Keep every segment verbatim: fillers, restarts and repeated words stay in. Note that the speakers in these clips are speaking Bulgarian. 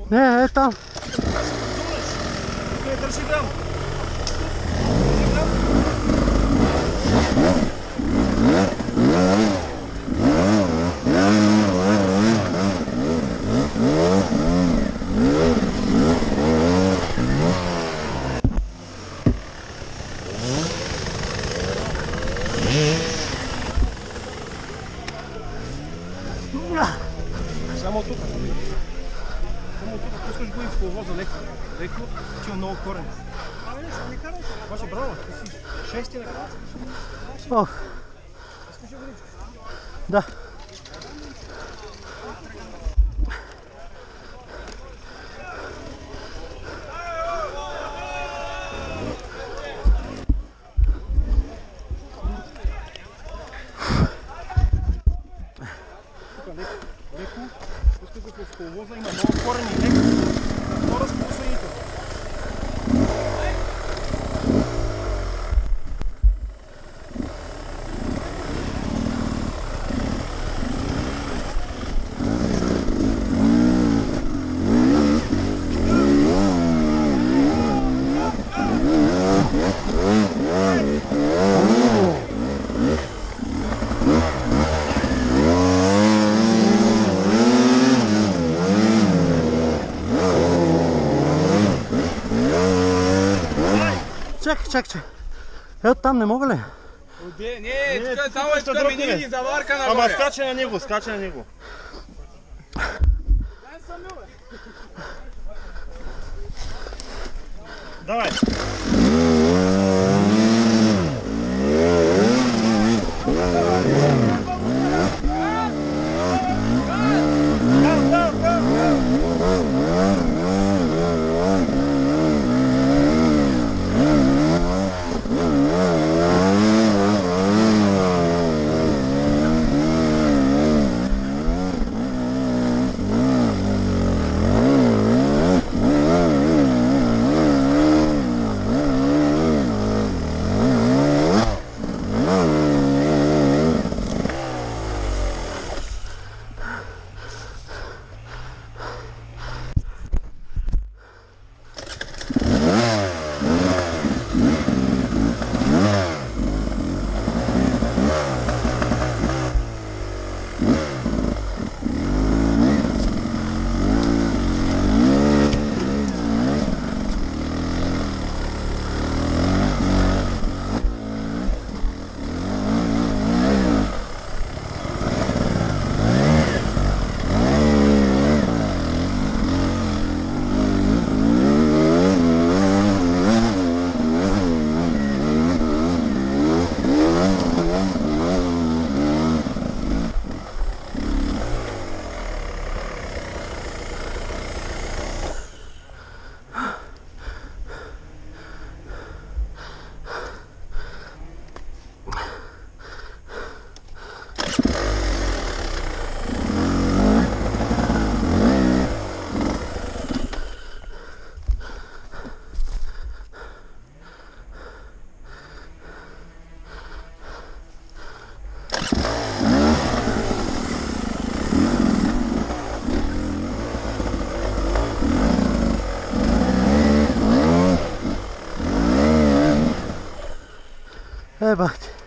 Не, е там. Не, държи грам. Само тук. Само тук пускаш го и в коловоза леко. Леко, че има много корен. Абе, не, ще не карай. Баше, браво, ти си шести накрая. Ох. Искаш да водичка? Да. Леко, пускай го в коловоза, има много корени, леко. Втора спусаните. Чакай, чакай, чакай. Ето там не мога ли? Не, не, тук само е тук ми не види заварка нагоре. Ама скача на него, скача на него. Дай самил, бе. Давай. Е, бах ти.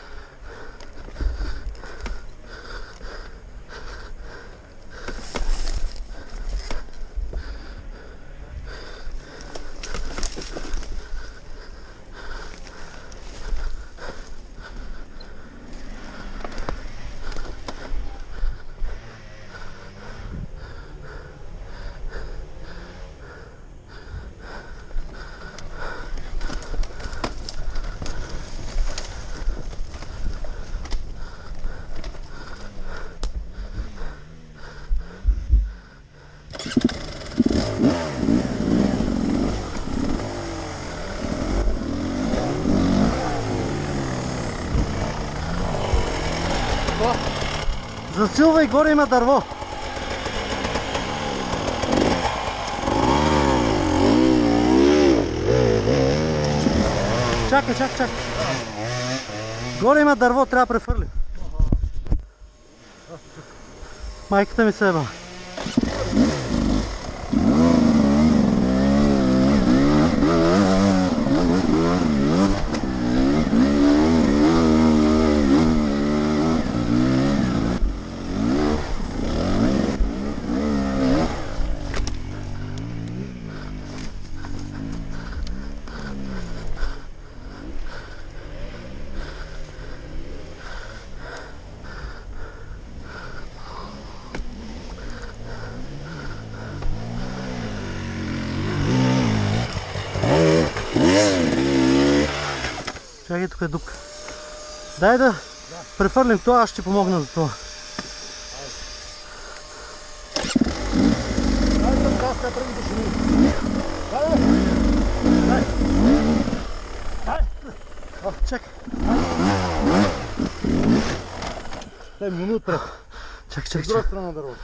Засилвай, горе има дърво. Чакай, чакай, чакай. Горе има дърво, трябва да префърлим. Майката ми се еба. Чакай, тук е дупка. Дай да префърлим това, аз ще помогна за това. Дай да каска, преди да шумим. Дай, дай. Дай. О, чакай. Дай минут пред. Чакай, чакай, С друга чакай. страна на дървото.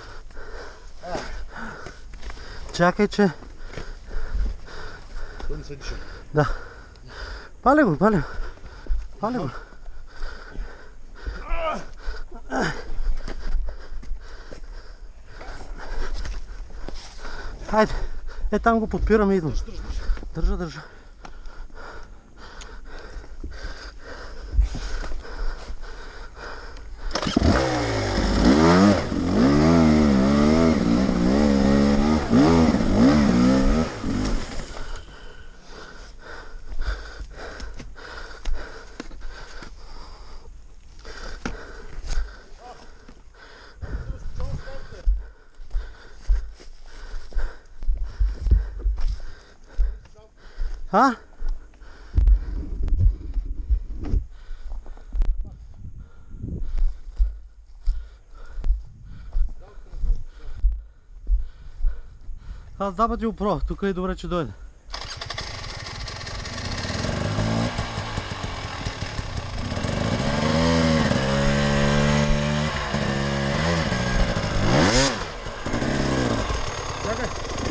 Чакай, че... Той не се диша. Да. Пали го, пали го. Пали го. Хайде. Е, там го подпираме и идвам. Държа, държа. А? Аз два пъти го пробвах, тук е добре, че дойде. Чакай.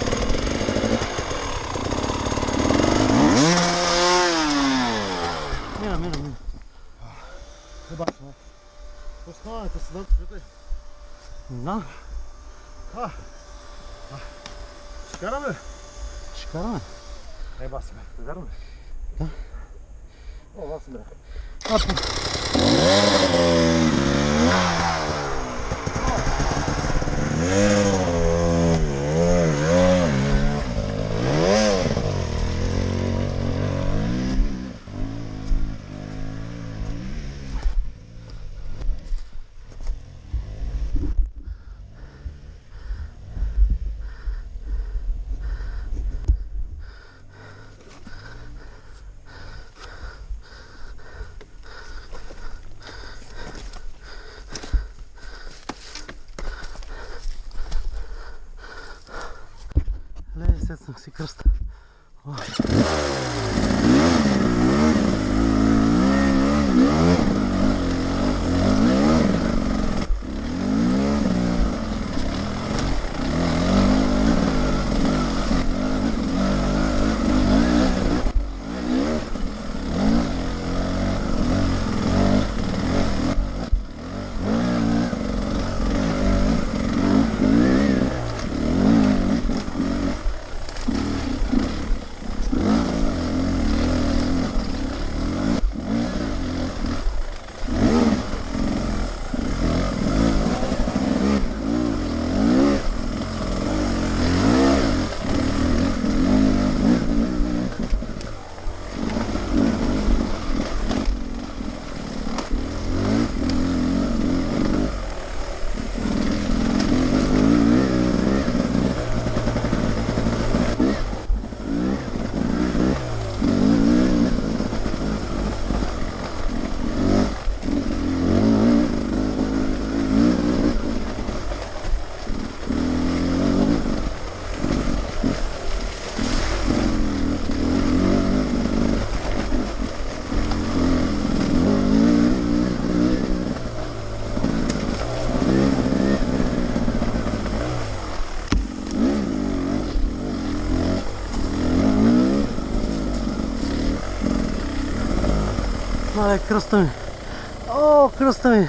Мина, мина, мина. Не баш, не. Останете се да чуете. Да, А. Ще караме? ще караме. Не баси ме, вярно ли? Да. О, баси ме. Апа. Ле, сетнах си кръста. О. Мале, кръста ми. О, кръста ми.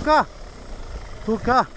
Тука! Тука!